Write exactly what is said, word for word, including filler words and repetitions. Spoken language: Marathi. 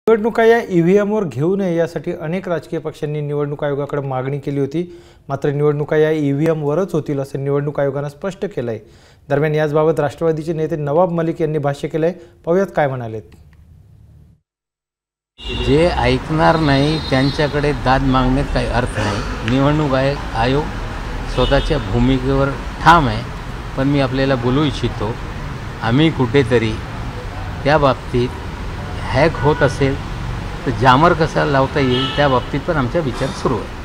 निवडणुका या ईव्हीएमवर घेऊ नये यासाठी अनेक राजकीय पक्षांनी निवडणूक आयोगाकडे मागणी केली होती। मात्र निवडणुका या ईव्हीएमवरच होतील असे निवडणूक आयोगाने स्पष्ट केले आहे। दरम्यान याबाबत राष्ट्रवादीचे नेते नवाब मलिक यांनी भाष्य केले। पाहूयात काय म्हणालेत। जे ऐकणार नाही त्यांच्याकडे दाद मागण्यात काही अर्थ नाही। निवडणूक आयोग स्वतःच्या भूमिकेवर ठाम आहे, पण मी आपल्याला बोलू इच्छितो, आम्ही कुठेतरी त्या बाबतीत हॅक होत असेल तर जामर कसा लावता येईल त्या बाबतीत पण आमचा विचार सुरू आहे।